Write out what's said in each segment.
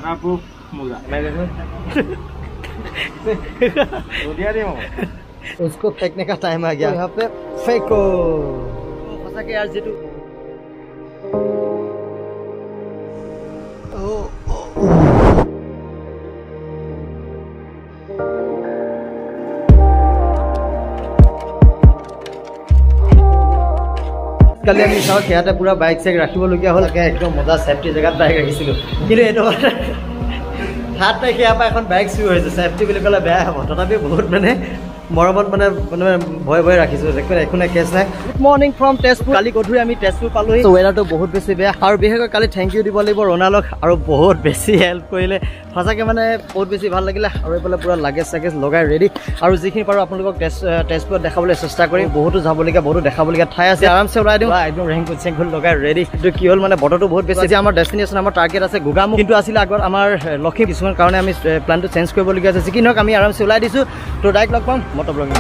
waterproof moza. उसको फेंकने का टाइम आ गया यहाँ पे फेंको फंसा के यार जेटू কালি আমি চাওক ইয়াতে পুৰা বাইক চেক ৰাখিবলগীয়া হ'ল একদম মজা সেফটি জেগাত বাইক ৰাখিছিলোঁ কিন্তু এইটো হাত ৰাখি ইয়াৰ পৰা এখন বাইক চুৰ হৈছে সেফটি বুলি ক'লে বেয়া হ'ব তথাপি বহুত মানে মৰমত মানে ভয় ভয় ৰাখিছোঁ একো নাই কেছ নাই গুড মৰ্ণিং ফ্ৰম তেজপুৰ কালি গধূলি আমি তেজপুৰ পালোহি ৱেডাৰটো বহুত বেছি বেয়া আৰু বিশেষকৈ কালি থেংক ইউ দিব লাগিব ৰণালক আৰু বহুত বেছি হেল্প কৰিলে সঁচাকৈ মানে বহুত বেছি ভাল লাগিলে আৰু এইফালে পূৰা লাগেজ চাগেজ লগাই ৰেডি আৰু যিখিনি পাৰোঁ আপোনালোকক তেজপুৰত দেখাবলৈ চেষ্টা কৰিম বহুতো যাবলগীয়া বহুতো দেখাবলগীয়া ঠাই আছে আৰামছে ওলাই দিওঁ একদম ৰেংকুল চেংকুল লগাই ৰেডি কিন্তু কি হ'ল মানে বতৰটো বহুত বেছি আমাৰ ডেষ্টিনেশ্যন আমাৰ টাৰ্গেট আছে গোগামুখ কিন্তু আছিলে আগত আমাৰ লক্ষ্মী কিছুমান কাৰণে আমি প্লেনটো চেঞ্জ কৰিবলগীয়া আছে যি কি নহওক আমি আৰামছে ওলাই দিছোঁ তো ডাইৰেক্ট লগ পাম মটৰ ব্লগিং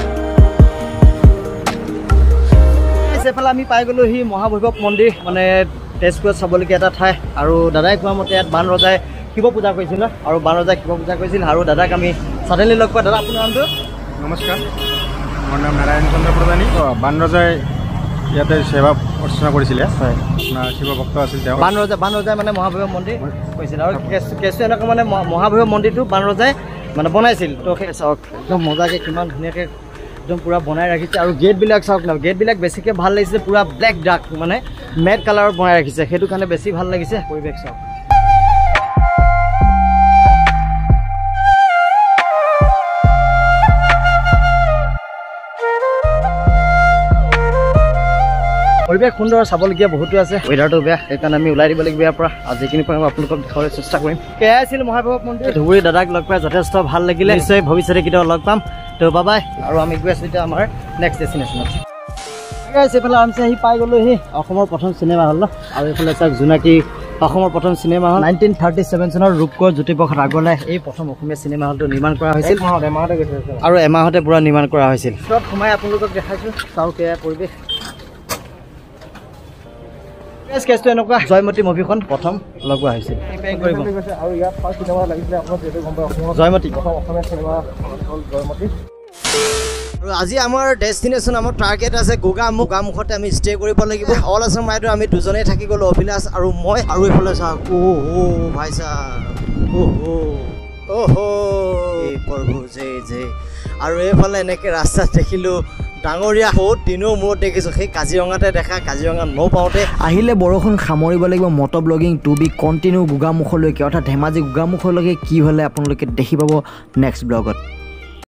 এইফালে আমি পাই গ'লো সি মহাবৈভৱ মন্দিৰ মানে তেজপুৰত চাবলগীয়া এটা ঠাই আৰু দাদাই কোৱা মতে ইয়াত বান ৰজাই শিৱ পূজা কৰিছিল আৰু বান ৰজাই শিৱ পূজা কৰিছিল আৰু দাদাক আমি চাডেনলি লগ পোৱা দাদা আপোনাৰ নামটো নমস্কাৰ মোৰ নাম নাৰায়ণ চন্দ্ৰ প্ৰধানী বান ৰজাই ইয়াতে সেৱা অৰ্চনা কৰিছিলে হয় আপোনাৰ শিৱ ভক্ত আছিল তেওঁ বান ৰজাই মানে মহাবৈভৱ মন্দিৰ কৰিছিল আৰু কেঁচু এনেকুৱা মানে মহাবৈভৱ মন্দিৰটো বান ৰজাই মানে বনাইছিল তো চাওক একদম মজাকৈ কিমান ধুনীয়াকৈ একদম পুৰা বনাই ৰাখিছে আৰু গেটবিলাক চাওক না গেটবিলাক বেছিকৈ ভাল লাগিছে পুৰা ব্লেক ডাৰ্ক মানে মেট কালাৰত বনাই ৰাখিছে সেইটো কাৰণে বেছি ভাল লাগিছে পৰিৱেশ চাওক পৰিৱেশ সুন্দৰ চাবলগীয়া বহুতো আছে ৱেডাৰটো বেয়া সেইকাৰণে আমি ওলাই দিব লাগিব ইয়াৰ পৰা আৰু যিখিনি পাৰিম আপোনালোকক দেখাবলৈ চেষ্টা কৰিম সেয়াই আছিল মহাবৈভৱ মন্দিৰ ধুবুৰী দাদাক লগ পাই যথেষ্ট ভাল লাগিলে নিশ্চয় ভৱিষ্যতে কেতিয়াও লগ পাম তো বাবাই আৰু আমি গৈ আছোঁ এতিয়া আমাৰ নেক্সট ডেষ্টিনেশ্যনত এইফালে আৰামছে আহি পাই গ'লোহি অসমৰ প্ৰথম চিনেমা হল আৰু এইফালে চাওক জোনাকী অসমৰ প্ৰথম চিনেমা হল 1937 চনৰ ৰূপকোঁৱৰ জ্যোতিপ্ৰসাদ আগৰৱালাই এই প্ৰথম অসমীয়া চিনেমা হলটো নিৰ্মাণ কৰা হৈছিল আৰু এমাহতে পুৰা নিৰ্মাণ কৰা হৈছিল তাত সোমাই আপোনালোকক দেখাইছোঁ চাওক এয়া পৰিৱেশ কেছটো এনেকুৱা জয়মতী মুভিখন প্ৰথম লগোৱা হৈছিল জয়মতী আৰু আজি আমাৰ ডেষ্টিনেশ্যন আমাৰ টাৰ্গেট আছে গোগামুখ গোগামুখতে আমি ষ্টে কৰিব লাগিব অল আছাম ৰাইডৰ আমি দুজনেই থাকি গ'লোঁ অভিলাষ আৰু মই আৰু এইফালে চাওক ভাই প্ৰভু জে আৰু এইফালে এনেকৈ ৰাস্তাত দেখিলোঁ ডাঙৰীয়া বহুত দিনৰ মূৰত দেখিছোঁ সেই কাজিৰঙাতে দেখা কাজিৰঙা নপাওঁতে আহিলে বৰষুণ সামৰিব লাগিব মটৰ ব্লগিং টু বি কণ্টিনিউ গোগামুখলৈকে অৰ্থাৎ ধেমাজি গোগামুখলৈকে কি হ'লে আপোনালোকে দেখি পাব নেক্সট ব্লগত